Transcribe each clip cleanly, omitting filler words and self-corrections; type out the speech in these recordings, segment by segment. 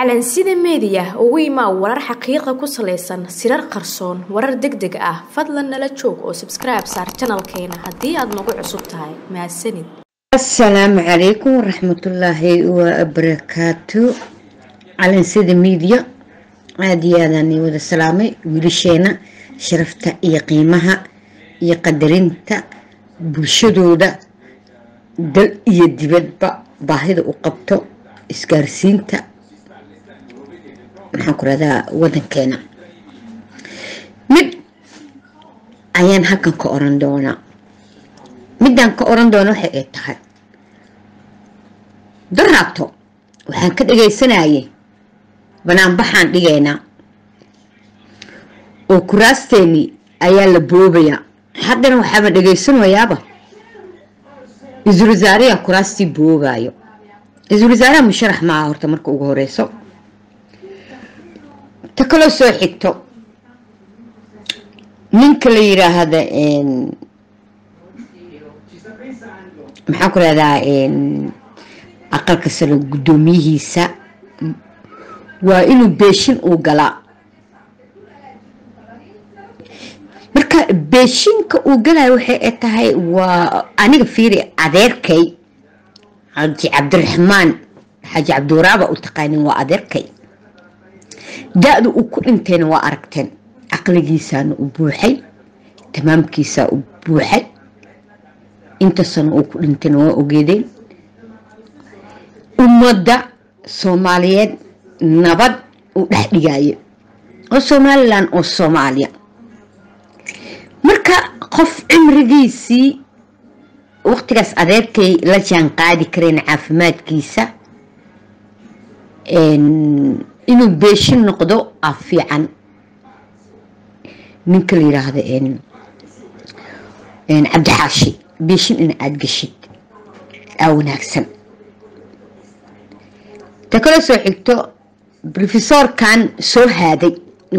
calansida media ugu imaa warar xaqiiqo ku saleysan sirar qarsoon warar degdeg ah fadlan nala joog oo subscribe saar channelkeena hadii aad nagu cusub tahay mahadsanid. السلام عليكم ورحمة الله وبركاته. calansida media aadiyadani wada salaamay wiilasheena sharafta iyo qiimaha iyo qadarinta bulshadooda dal iyo dibadba baahida u qabto isgaarsiinta maxaan ku radaa wadankeena mid ayaan halkan ka oran doonaa midaan ka oran doono waxay ay tahay daraato waxaan ka dhageysanayay banaanbaxaan dhigaynaa oo kuraasteeni ayaa la boobaya haddana waxaaba dhageysanayaaba isru wasaariya kuraastii boobayo isru wasaaraha musharax maaha horta marka ugu horeyso ta kaloo soo xigto ninka la yiraahdo maxaan ku radaa aqalka sare gudoomiyihiisa waa inuu beeshin uu galaa marka beeshinka uu galaayo waxay tahay waa aniga fiiri adeerkay Haji Cabdiraxmaan Haji Cabduraaba u taqaanin waa adeerkay daadu uu ku dhinteen waa aragteen aqligiisana u buuxay tamaamkiisa u buuxay inta sano uu ku dhinteen waa ogeedeen ummadda Soomaaliyeed nabad u dhaxdhigayo oo Somaliland oo Soomaaliya marka qof cimrigiisii waqtigaas adeerkay la jaan qaadi kareen caafimaadkiisa inuu beeshin noqdo afiican ninka la yiraahdo Cabdi Xaashi beeshin in aad gashid aa wanaagsan ta kale soo xigto professor kan soo haaday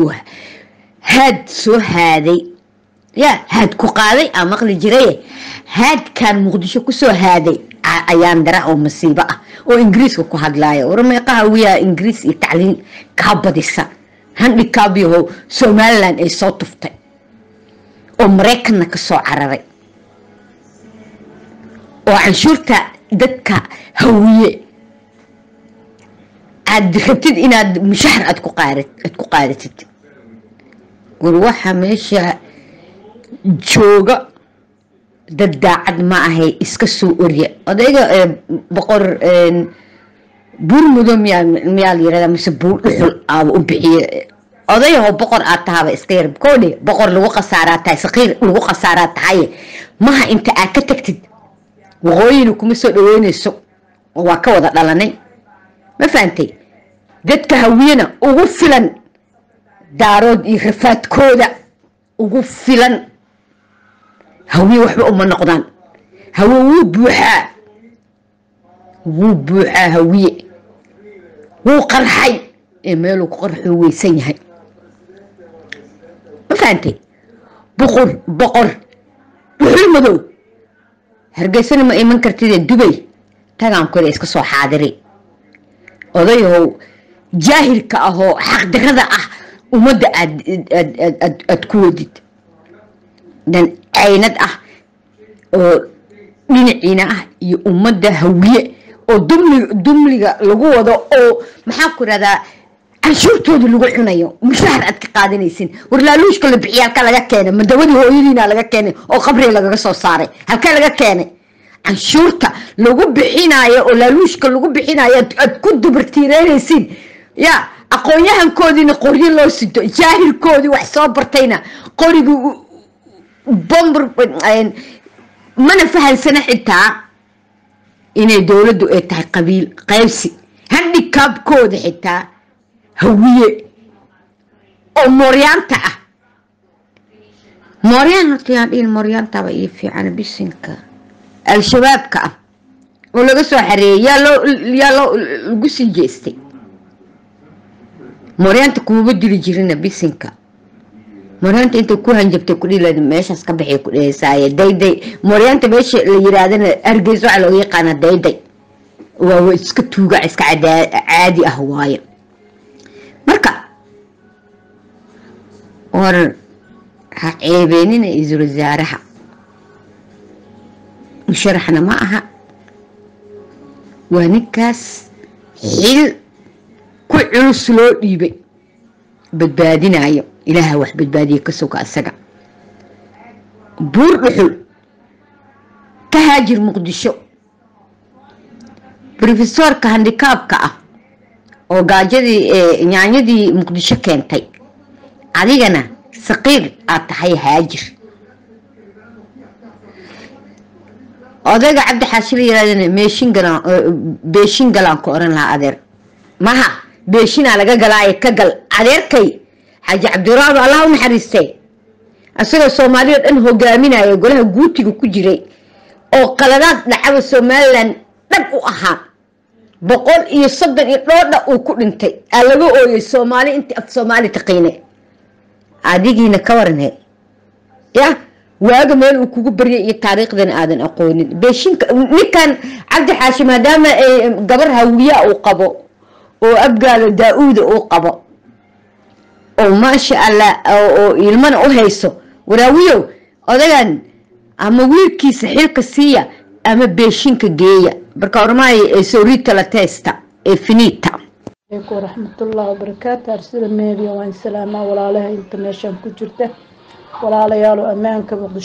soo haaday ya had ku qaaday ama qali jiray had kan muqdisho ku soo haaday ayaan dara oo masiibo ah oo ingiriiska ku hadlaayo warmeeqaha wiya ingiriis iyo tacliin ka badisa handicapyo Somaliland ay soo tuftay oo Mareykanna ka soo cararay oo canshuurta dadka hawiye aad rabtid inaad mushahar aad ku qaadatid war waxa meesha jooga dad daacad ma ahay iska soo orya odayga boqor buurmudo miyaa yiraahdaa mise buurdhuxul aaba u bixiye odayaho boqor aad tahaba iska yar koodhe boqor lagu khasaaraa tahay saqiir lagu khasaaraa tahay maha inta aad ka tagtid waqooyina kuma soo dhaweynayso waa ka wada dhalanay ma fahantay dadka hawiyana ugu filan daarood iyo rafaadkooda ugu filan hawiye waxba uma noqdaan hawo wuu buuxaa hawiye wuu qarxay meeluu ku qarxuu weysan yahay ma fahantay boqor dhuxul madow hargeysana ma iman kartid Dubai tagaan kore iska soo xaadiray odayow jaahilka ahoo xaq darada ah umada aad ku wadid dan aynad ah oo dhinaciina ah iyo umada hawiye oo dumliga lagu wado oo maxaa ku radaa canshuurtooda lagu cunayo mushahar aad ka qaadanaysin warlaaluushka la bixiyay ka laga keenay madawada hooyadiina laga keenay oo qabri laga soo saaray halka laga keenay canshuurta lagu bixinayo oo laaluushka lagu bixinayo aad ku dubartiireenaysin ya aqoonyahankoodina qoryo loo sido jaahilkoodi wax soo bartayna qorigu bomber mana fahansana xitaa inay dawladdu ay tahay qabiil qaybsi handicapkooda xitaa hawiye oo mooryaanta ah mooryaan horta yaan dhihin mooryaantaba iyo fiican bisinka al-shabaabka ah oo laga soo xareeyay yaa lagu sii jeestay mooryaanta kuma dili jirina bisinka mooryaanta inta ku hanjabtay ku dhilad meeshaas ka bixay ku dheesaaye dayday mooryaanta meesha la yiraahdana argeys waxa loo yaqaan dayday waa iska tuuga iska caadi ah waaye war ha ceebeenina isra wasaaraha musharaxna ma aha waa ninkaas xil ku culus loo dhiibay badbaadinayo ilaaha wax badbaadiye ka suga asaga buur dhuxul ka haajir muqdisho professorka handikaabka ah oo gaajadii nyaanyadii muqdisho keentay adigana saqiir aad tahay haajir odayga cabdi xaashi la yiraahdo beeshin galaan ku oran lahaa adeer maha beeshina laga galaayo ka gal adeerkay xaaji cabdiraab allah u naxariistay asagoo Soomaaliya dhan hogaaminayo golaha guutiga ku jiray oo qaladaad dhacay Soomaaliland dhab u ahaa 130 uu ku dhintay laga ooyay Soomaali intii af Soomaali taqiinay adigiina ka waranay ya waaga meel uu kugu bariyay iyo taariikhdan aadan aqoonin beeshinka ninkan cabdi xaashi maadaama gabar hawiya uu qabo oo abgaalo daauuda uu qabo oo maasha Allah oo ilmana u hayso waraawiyo odagan ama wiilkiisa xilka siiya ama beeshinka geeya barka ormay soorita la testa finita عليكم ورحمة الله وبركاته أرسل ميديا وإن سلامة ولا لها انترناشن كجرته ولا ليالو أمانك مقدش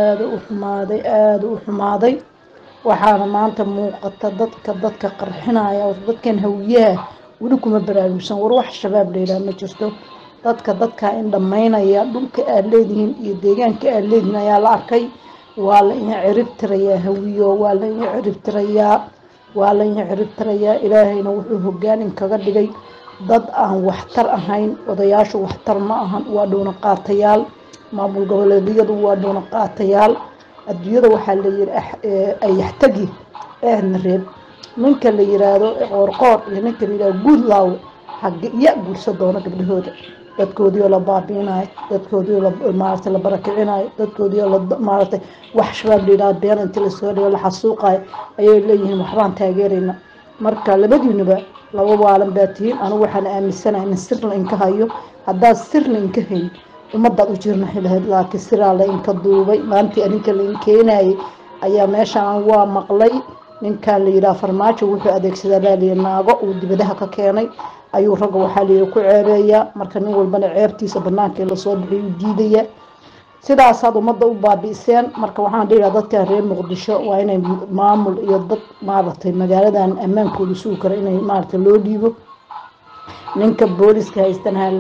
آد وحماضي وحانا ما أنت موقت ضدك قرحنا يا ضدك هوياه ولكم برامجنا وروح الشباب ليلا ما جرتوا ضدك إن ضمينا يا دمك أهلين يديجان كأهلين يا العركي ولا إن عرفت ريا هويه ولا إن عرفت ريا ولا يعرف تريا إلهي نوحه جان كقدري ضد وحتر أهين وضياش وحتر معهن ودون قاتيال ما بالقبل الديود ودون قاتيال الديود وحلي أي يحتاجي الرب منك اللي يرادو ورقار منك اللي يقول له حق يقول صدقنا قبل هذا dadkoodii la baabiinay dadkoodii la maartay la barakicinay dadkoodii la maartay wax shabaab leeyahay been inta la soo dhigay la xasuuqay ayay leeyihiin waxbaan taageerayna marka labadiinaba laba waalan baatiin anigu waxaan aaminsanahay in sirna in ka hayo hadaa sirna in ka hayn umada u jirna xilahayd laakiin siraa la in ka duubay maanta aninka la in keenay ayaa meeshaan waa maqlay ninka la yiraahdo farmaajo wuxuu adeegsadaa laaliye naago uu dibadaha ka keenay ayuu rag waxa la ku ceebeeyaa marka nin walbana ceebtiisa banaanka la soo bixiyo diidaya sidaas aad umada u baabiiseen marka waxaan dhigaa dadka reer Muqdisho waa inay maamul iyo dad maartay magaaladan amaankooda soo kara inay maartay loo dhiibo ninka booliska haystana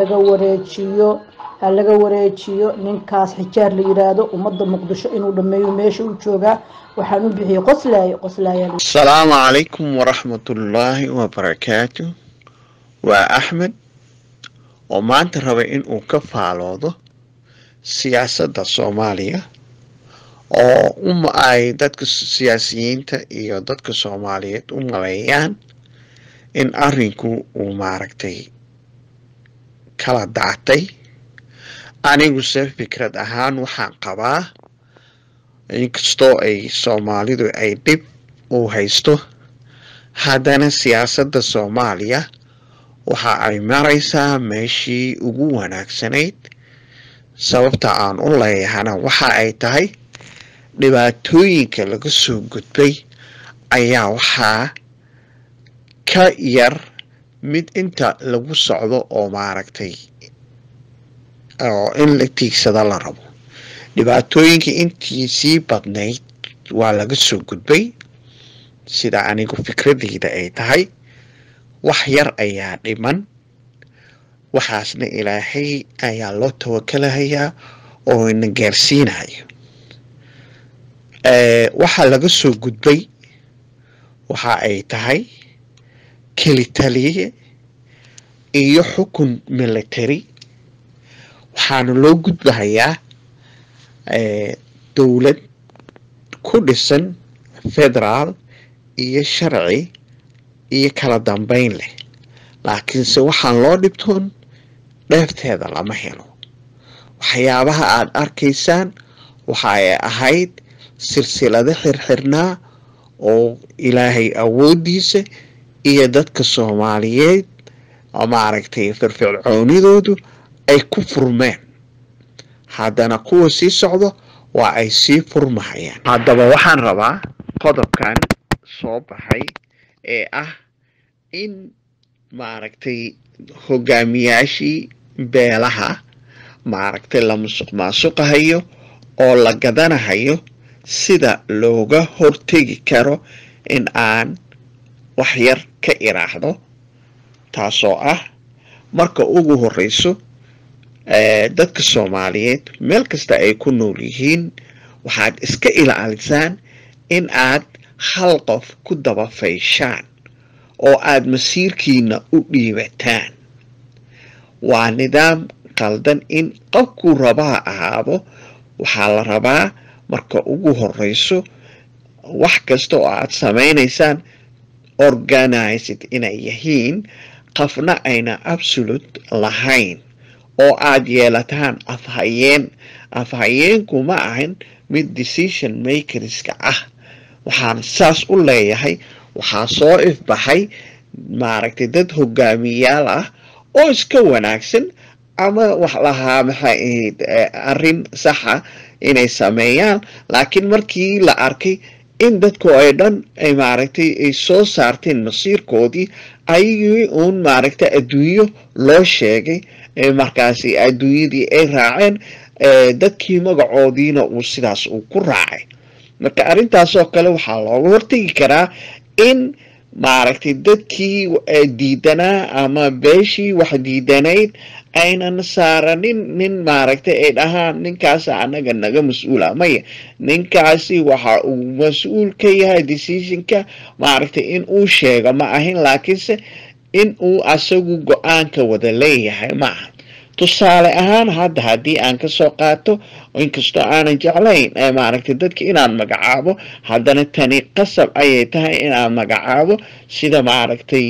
laga wareejiyo ninkaas xijaar la yiraahdo umada Muqdisho inuu dhameeyo meesha uu jooga waxaan u bixiyay qoslaaya السلام عليكم ورحمة الله وبركاته وأحمد وما أنت ربي إن كفالوده سياسة الصومالية أو أي دتك السياسيين إيو دتك الصومالية ملايان إن أرنكو وماركتي كلا دعتي أنا قصة فكرة أهان وحان قباه inkastoo ay Soomaalidu ay dib u haysto haddana siyaasadda Soomaaliya waxa ay maraysaa meeshii ugu wanaagsanayd sababta aan u leeyahana waxa ay tahay dhibaatooyinka laga soo gudbay ayaa waxaa ka yar mid inta lagu socdo oo maaragtay oo in la tiigsada la rabo dhibaatooyinka intii sii badnayd waa laga soo gudbay sida anigu fikradeyda ay tahay wax yar ayaa dhiman waxaasna ilaahay ayaa loo tawakkalayaa oo ina gaarsiinayo waxa laga soo gudbay waxa ay tahay kelitaliye iyo xukun military waxaana loo gudbahayaa dawlad ku dhisan federaal iyo sharci iyo kala dambeyn leh laakiinse waxaan loo dhibtoon dheefteeda lama helo waxyaabaha aad arkaysaan waxa ay ahayd silsilado xirxirnaa oo ilaahay awoodiisa iyo dadka Soomaaliyeed oo maaragtay firfircoonidoodu ay ku furmeen haddana kuwa sii socdo waa ay sii furmahayaan. haddaba waxaan rabaa qodobkan soo baxay ee ah in maaragtay hogaamiyaashii beelaha maaragtay la musuqmaasuqahayo oo la gadanahayo sida looga hortegi karo in aan wax yar ka iraahdo, taasoo ah marka ugu horeyso dadka Soomaaliyeed meel kasta ay ku nool yihiin waxaad iska ilaalisaan in aad hal qof ku daba fayshaan oo aad masiirkiina u dhiibataan. waa nidaam qaldan in qofku rabaa ahaado. waxaa la rabaa marka ugu horeyso wax kasta oo aad samaynaysaan organized inay yihiin, qofna ayna absolute lahayn, oo aad yeelataan afhayeenku ma ahan mid decision makerska ah. waxaan saas u leeyahay waxaa soo ifbaxay maaragtay dad hogaamiyaal ah oo iska wanaagsan ama wax lahaa maxay ahayd arrin saxa inay sameeyaan, laakiin markii la arkay in dadku ay dhan ay maaragtay ay soo saarteen masiirkoodii ayagii uun maaragtay adduunyo loo sheegay markaasi adduunyadii ay raaceen dadkii magacoodiina uu sidaas uu ku raacay. marka arrintaasoo kale waxaa looga hortegi karaa in maaragtay dadkii diidanaa ama beeshii wax diidanayd aynan saaranin nin maaragtay ay dhahaan ninkaasi anaga naga mas-uula. maya, ninkaasi waxa uu mas-uul ka yahay decisionka maaragtay in uu sheego ma ahin, laakiinse in uu asagu go-aanka wada leeyahay ma aha. tusaale ahaan hadda haddii aan kasoo qaato, inkastoo aanan jeclayn maaragtay dadka inaan magacaabo, haddana tani qasab ayay tahay inaan magacaabo sida maaragtay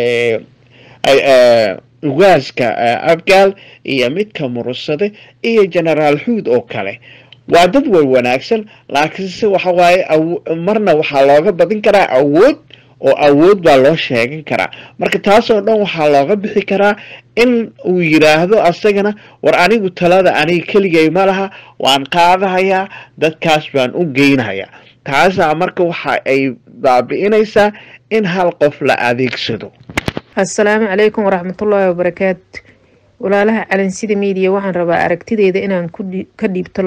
ugaaska abgaal iyo midka murursade iyo generaal xuud oo kale. waa dad way wanaagsan, laakiinse waxa waaye marna waxaa looga badin karaa awood, oo awood baa loo sheegan karaa. marka taasoo dhan waxaa looga bixi karaa in uu yiraahdo asagana war anigu talada aniga keligay ma laha, waan qaadahayaa, dadkaas baan u geynahayaa. taasaa marka waxa ay baabi'inaysaa in hal qof la adeegsado. assalaamu calaykum waraxmatullaahi wabarakaatu. walaalaha calansida media waxaan rabaa aragtideeda inaan ka dhiibto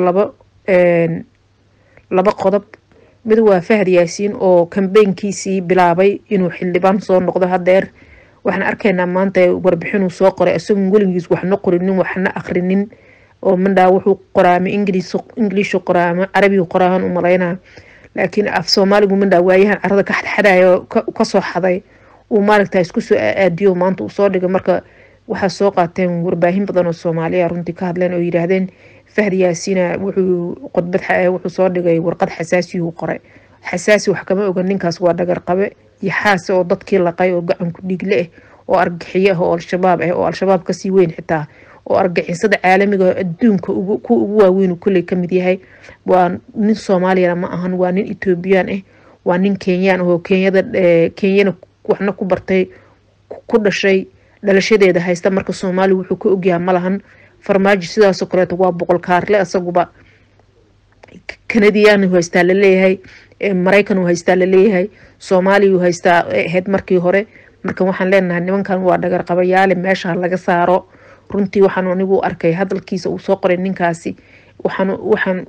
laba qodob. mid waa Fahad Yaasiin oo kambeynkiisii bilaabay inuu xildhibaan soo noqdo hadeer. waxaan arkaynaa maanta warbixin uu soo qoray isagoon weligiis waxna qorinin waxna akhrinin, oo mandhaa wuxuu qoraamay ingiliish qoraamay carabi qoraahan u malaynaa, laakiin af Soomaaligu mandhaa waayahan carada ka xadxadayo ka soo xaday uu maaragtay isku soo aadiyo maanta uu soo dhigay. marka waxa soo qaateen warbaahin badan oo Soomaaliya runtii ka hadleen oo yiraahdeen Fahad Yaasiin wuxuu soo dhigay warqad xasaasi uu qoray. xasaasi wax kama ogan, ninkaas waa dhagar qabe iyo xaas oo dadkii laqay oo gacan ku dhiigle ah oo argaxiye ah oo al-shabaab ka sii weyn xitaa, oo argixisada caalamiga adduunka ugu waaweyn kulay kamid yahay. waa nin Soomaaliya ma ahan, waa nin Ethiopian ah, waa nin Kenyan oo Kenyana waxna ku bartay, ku dhashay, dhalashadeeda haysta. marka Soomaali wuxuu ka ogyahay malahan. farmaajo sidaas oo kale waa boqol kaarle, asaguba Canadian uu haystaa la leeyahay, Mareykan uu haystaa la leeyahay, Soomaaliya uu haystaa head markii hore. marka waxaan leenahay nimankan waa dhagar qabayaale, meesha laga saaro. runtii waxaan anigu arkay hadalkiisa uu soo qoray ninkaasi. waxaan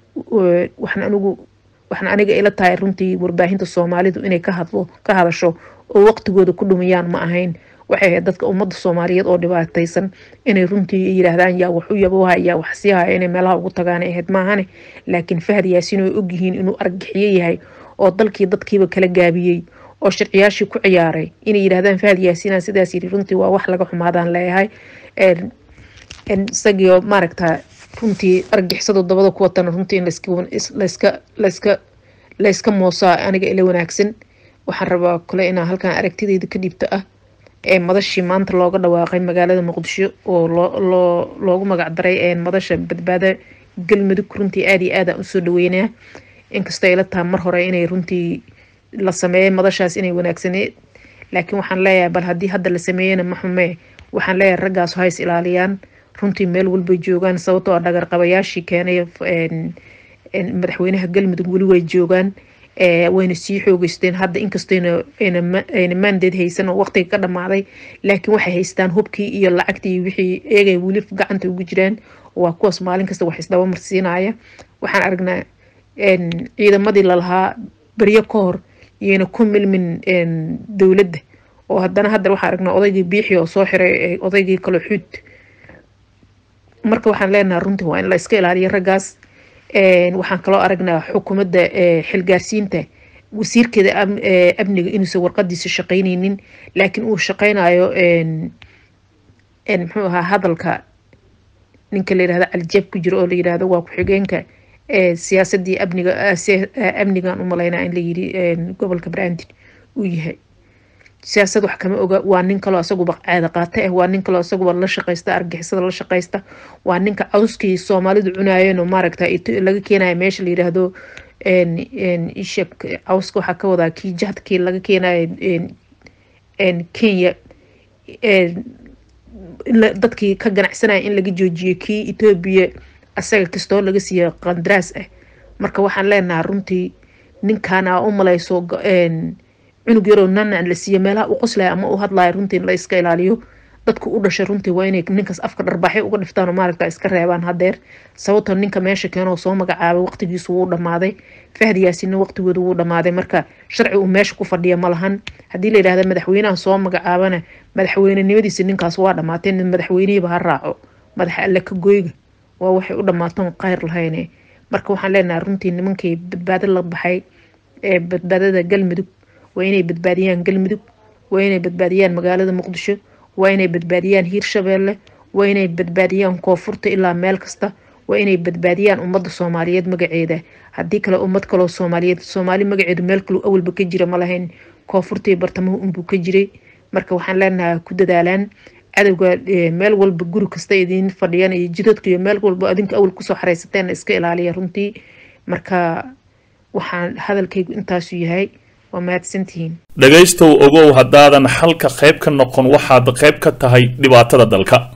aniga ila tahay runtii warbaahinta Soomaalidu inay ka hadasho oo waqtigooda ku dhumayaan ma ahayn. waxay ahayd dadka ummadda Soomaaliyeed oo dhibaataysan inay runtii yiraahdaan yaa wax u yaboha yaa wax siyaha inay meelaha ugu tagaan ahayd maahane. laakiin Fahad Yaasiin oo ogyihiin inuu argaxiye yahay oo dalkii dadkiiba kala gaabiyey oo sharciyaashii ku ciyaaray inay yiraahdaan Fahad Yaasiin sidaas yiri runtii waa wax laga xumaadaan leeyahay. isagoo maaragtaa runtii argixisada dabada ku watan runtii in la iska moosaa aniga ila wanaagsan. waxaan rabaa kale inaan halkan aragtideeda ka dhiibto ah madashii maanta looga dhawaaqay magaalada Muqdisho oo loogu magac daray madasha badbaada galmudug. runtii aad iyo aad aan u soo dhaweynaa, inkastoo ila tahay mar hore inay runtii la sameeyay madashaas inay wanaagsaneed, laakiin waxaan leeyahay bal haddii hadda la sameeyana ma xume. waxaan leeyahay raggaas hays ilaaliyaan runtii meel walba joogaan sababtoo dhagar qabayaashii keenay madaxweynaha galmudug weli way joogaan wayna sii xoogeysteen hadda inkastoo ayna mandate haysan oo waqtiga ka dhamaaday laakiin waxay haystaan hubkii iyo lacagtii wixii eegay weli gacanta ugu jiraan waa kuwaas maalin kasta wax isdaba marsiinaya waxaan aragnaa ciidamadii lalahaa baryo ka hor iyana ku milmin dowladda oo haddana waxaan aragnaa odaygii biixi oo soo xiray odaygii kale xuud marka waxaan leenahay runtii waa in la iska ilaaliyo raggaas waxaan kaloo aragnaa xukuumadda xilgaarsiinta wasiirkeeda amniga inuusan warqadiisa shaqaynaynin laakiin uu shaqaynayo muxuu ahaa hadalka ninka la yidhahdo calijeeb ku jiro oo la yidhahdo waa ku-xigeenka siyaasadii amnigan u malaynaa in la yidhi gobolka Banaadir uu yahay siyaasad wax kama oga waa nin kaloo asaguba caada qaata waa nin kaloo asaguba la shaqaysta argixisada la shaqaysta waa ninka cawskii Soomaalidu cunaayeen oo maaragtay laga keenayo meesha la yiraahdo ishak cawska waxa ka wada kii jahadkii laga keenayo Kenya dadkii ka ganacsanaya in laga joojiyo kii Ethiopia asaga kastoo laga siiyo qandaraas marka waxaan leenahay runtii ninkaana u malayso cunug yaroo nana la siiyo meelaha u qoslay ama u hadlay runtii la iska ilaaliyo dadku u dhashay runtii waa inay ninkaas afka dharbaxay uga dhiftaan oo maaragta iska reebaan hadeer sababtoo ninka meesha keenoo soo magacaabay waqtigiisu wuu dhamaaday Fahdi Yaasiin waqtigoodu wuu dhamaaday marka sharci uu meesha ku fadhiyo ma lahan hadii la yiraahdo madaxweynaha soo magacaabana madaxweynenimadiisa ninkaas waa dhamaatay madaxweynihiiba ha raaco madaxa alle ka gooyga waa waxay u dhamaataan qayr lahayn marka waxaan leenahay runtii nimankii badbaado la baxay badbaadada galmudug waa inay badbaadiyaan galmudug waa inay badbaadiyaan magaalada muqdisho waa inay badbaadiyaan hiirshabeelle waa inay badbaadiyaan koonfurta ilaa meel kasta waa inay badbaadiyaan ummadda Soomaaliyeed magaceeda hadii kale ummad kale Soomaaliyeed Soomaali magaceedu meel kale awalba ka jira ma lahayn koonfurta iyo bartamaha unbuu ka jiray marka waxaan leenahay ku dadaalaan cadawga meel walba guri kasta idin fadhiyaan iyo jidadka iyo meel walba adinka awal ku soo xareysateen iska ilaaliya runtii marka waxaan hadalkaygu intaas yahay dhagaystow ogow haddaadan xalka qayb ka noqon waxaad qayb ka tahay dhibaatada dalka